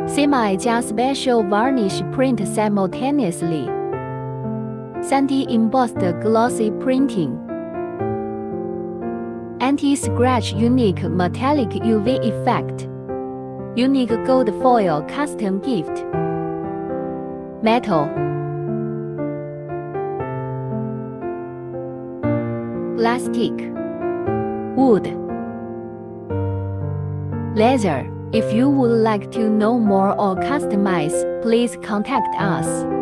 Semi-gel special varnish print simultaneously. 3D embossed glossy printing. Anti-scratch unique metallic UV effect. Unique gold foil custom gift. Metal. Plastic. Wood. Leather. If you would like to know more or customize, please contact us.